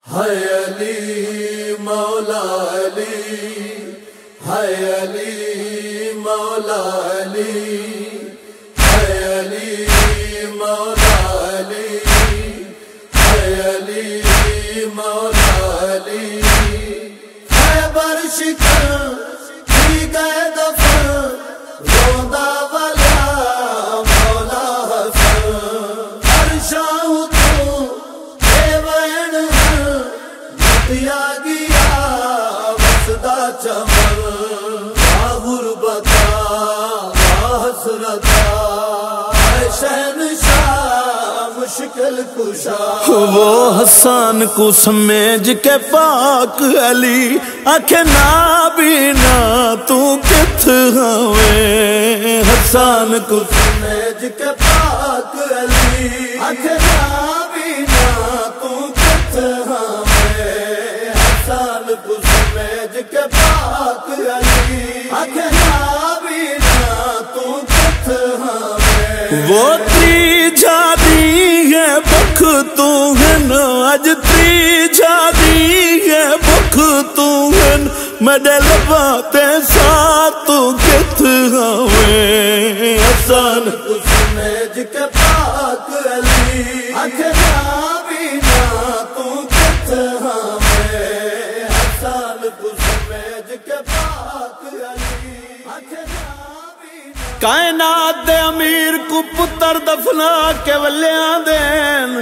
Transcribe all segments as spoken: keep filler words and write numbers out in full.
ہے علی مولا علی، ہے علی مولا علی، ہے علی مولا علی، ہے علی مولا علی، خیبر شکن کی گئے دفن روندہ والا مولا حسن، ہر شاہ تو اے وین دیا گیا وسدا چمن، آ غربتا آ حسرتا اے شہنشاہ مشکل کشا، وہ حسان کو سمیج کے پاک علی آکھے نابینا تو کت ہوئے، حسان کو سمیج کے پاک علی آکھے نابینا تو کت ہوئے، حسان کو سمیج کے پاک علی آکھے نابینا تو کت ہوئے، وہ تری جادی ہے بخ تو ہن، اج تری جادی ہے بخ تو ہن، میرے لباتے ساتھ تو کت ہوئے، حسان کو سمیج کے پاک علی آکھے نابینا تو کت ہوئے، حسان کو سمیج کے پاک علی آکھے نابینا، کائنات دے امیر کو پتر دفنا کے ولیاں دین،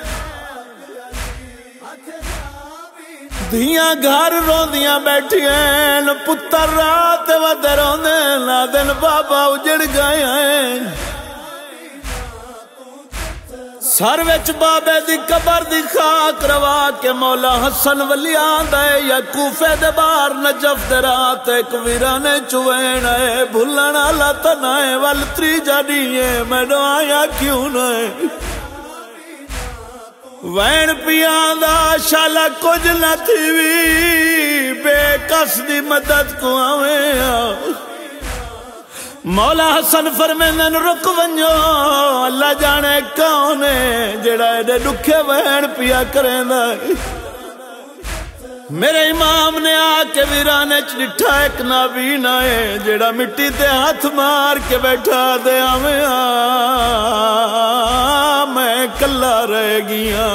دھیاں گھر روندیاں بیٹھیاں، پتر رات ود روندے نا دن بابا اجڑ گئے ہیں، سر وچ بابے دی قبر دی خاک روا کے مولا حسن ولیاں دے، یا کوفے دے بار نجف دے رات ایک ویرانے چوین ہے، بھولن آلا تنائے والتری جانیے مینو آیا کیوں نائے، وین پیان دا شالا کچھ نہ تھی وی، بے کس دی مدد کو آویں، مولا حسن فرمیندن رک ونجو، اللہ جانے کون ہے جڑا ایڈے دکھے وین پیا کریں دا، میرے امام نے آ کے ویرانے چ ڈٹھا ایک نابین آئے، جڑا مٹی تے ہاتھ مار کے بیٹھا دے آویں، میں کلا رہ گیا،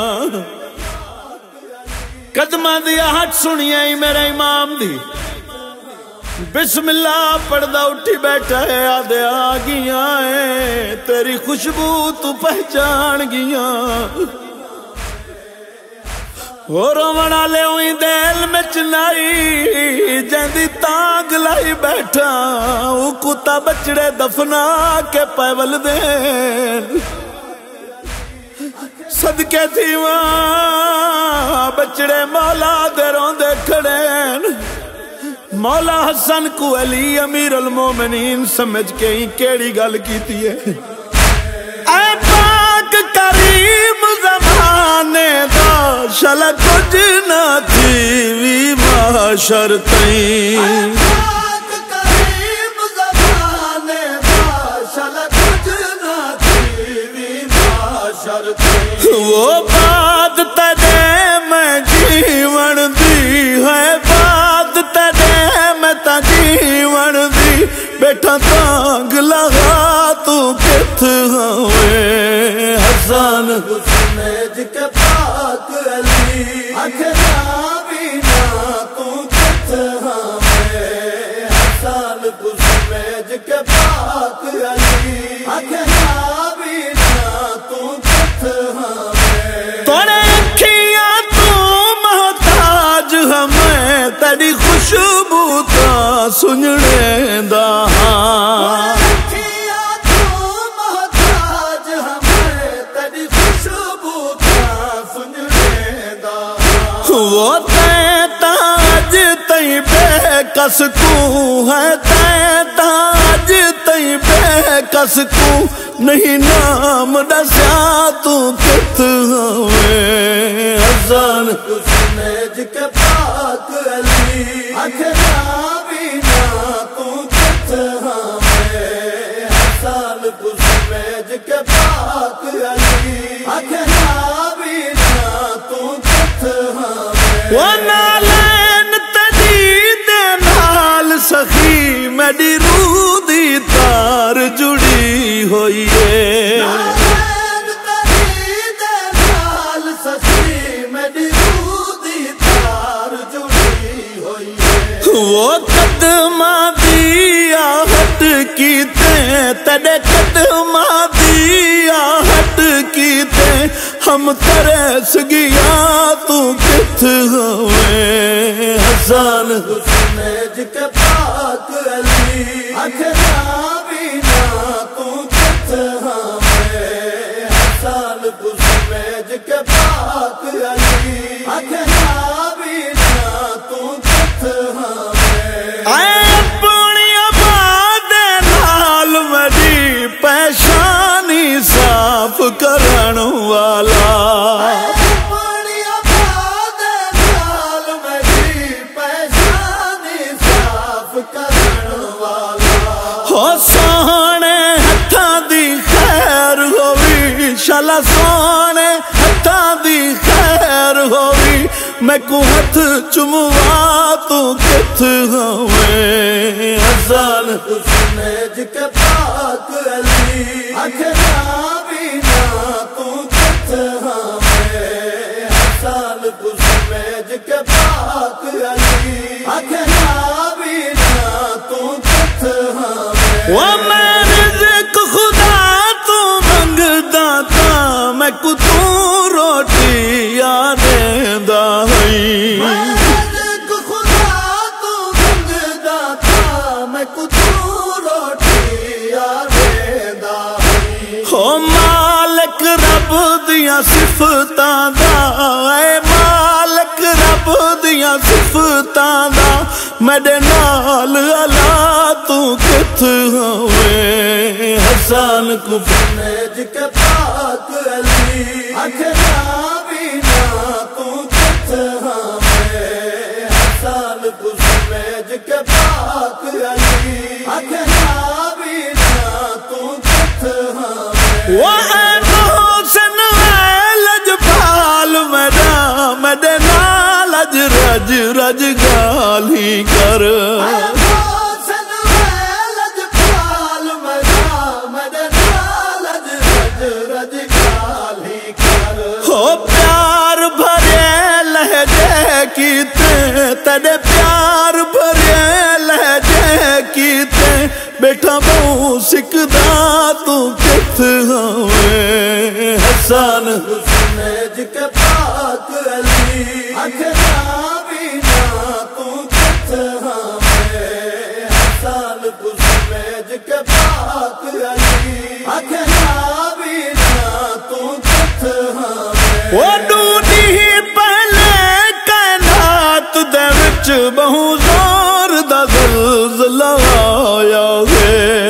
قدمہ دیا ہٹ سنیا ہی میرے امام دی، بسم اللہ پڑھدا اٹھی بیٹھا ہے، آدھے آ گیا ہے تیری خوشبو تو پہچان گیا، اور رونا لے ہوئی دل میں چنائی جیندی تانگ لائی بیٹھا، او کتا بچڑے دفنا کے پیول دین، صدقے تھی وہاں بچڑے مولا دے روندے کھڑین، مولا حسن کو علی امیر المومنین سمجھ کے ہی کیڑی گل کیتی ہے، اے پاک کریم زمانے دا شلا کچھ نہ تھی وی معاشر تئیں، پاک کریم زمانے دا شلا کچھ نہ تھی وی معاشر تئیں، وہ بات تیرے میں جیون دی ہے، بات تیرے میں تا جیون دی، بیٹھا تانگ لگا تو کت ہوئے، حسان کو سمیج کے پاک علی آکھے نابینا تو کت ہوئے، حسان کو سمیج کے پاک علی آکھے نابینا تو کت ہوئے، توڑے اکھیاں تو محتاج ہمیں تیری خوشبو تا سننے دا، وہ تے تاج تی بے کس کو ہے، تے تاج تی بے کس کو نہیں نام دسیا تو کت ہوئے، حسان کو سمیج کے پاک علی آکھے نابینا تو کت ہوئے، حسان کو سمیج کے پاک علی آکھے نابینا تو کت ہوئے، وہ نالین تجی دے نال سخی میری روح دی تار جڑی ہوئی ہے نالین تجی دے نال سخی میری روح دی تار جڑی ہوئی ہے وہ قدماں دی آہٹ کیتے تیرے قدماں دی آہٹ کیتے ہم ترس گیا تو کت ہوئے حسن حسین کے پاک علی اکھنا بینا تو کت ہمیں حسن حسین کے پاک علی اکھنا بینا تو کت ہمیں اے اپنی آباد نال میری پیشانی صاف کرن والا اپنی آباد نال میری پیشانی صاف کرن والا ہو سونے ہتھاں دی خیر ہوئی شالا سونے ہتھاں دی خیر ہوئی میں کو ہتھ چموا تو کت ہوئے حسن حسین کے پاک علی اکھنا بینا تو کت ہمیں حسن حسین کے پاک علی اکھنا بینا تو کت ہمیں وہ میں رزق خدا تو منگدا تا میں کو تو روٹی آ دیندا ہوئی رزق خدا تو منگدا تھا میں کچھ روٹی آ دیندا ہوئی ہو مالک رب دیاں صفتاں دا اے مالک رب دیاں صفتاں دا میرے نال الا تو کت ہوئے حسن حسین کے پاک علی اکھنا بینا تو کت ہمیں حسن حسین کے پاک علی اکھنا بینا تو کت ہمیں وہ اے محسن اے لجپال میرا میرے نال اج رج رج گالی کر حسن اے لجپال میرا میرے نال اج رج رج گالی کر ہو پیار بھرے لہجے کیتے تیرے پیار بھرے لہجے کیتے بیٹھا بہو سکدا تو کت ہوئے حسن حسین کے پاک علی اکھنا بینا تو کت ہمیں حسن حسین کے پاک علی اکھنا بینا تو کت ہمیں وہ ڈوڈی پہلے کائنات دے وچ بہو زور دا زلزلہ آیا ہے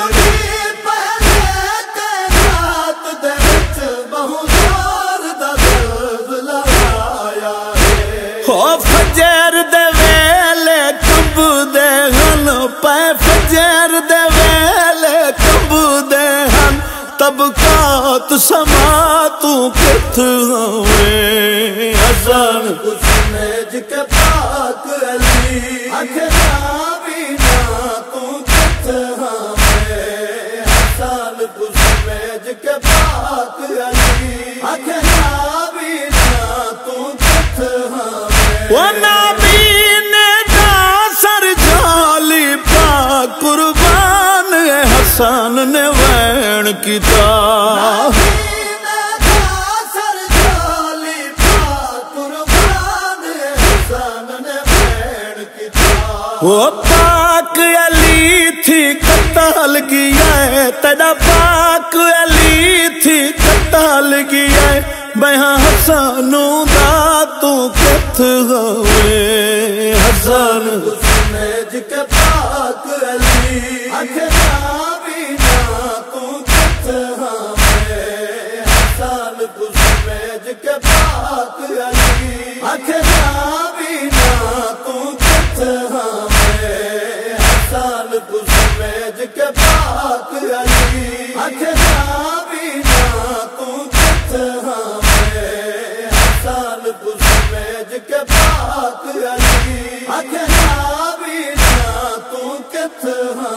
پہلے کائنات دے وچ بہت زور دا زلزلہ آیا ہے ہو فجر دے ویلے کمب دے ہن پے فجر دے ویلے کمب دے ہن طبقات سما تو کت ہوئے حسن حسین کے پاک علی اکھنا بینا تو کت ہمیں حسن حسین کے پاک علی اکھنا بینا تو کت ہمیں وہ نابین دا سر جالی پا قربان اے حسن نے وین کیتا سر جالی پا قربان حسن نے بین کتا وہ پاک علی تھی قتل گیا ہے تیرا پاک علی تھی قتل گیا ہے بہاں حسنوں دا تو کت ہوئے حسن حسین کے پاک علی اکھنا بینا تو کت ہمیں حسن حسین کے پاک علی اکھنا بینا تو کت ہمیں حسن حسین کے پاک علی اکھنا بینا تو کت ہمیں حسن حسین سمجھ کے پاک علی آکھے نہ بھی نہ تو کتھاں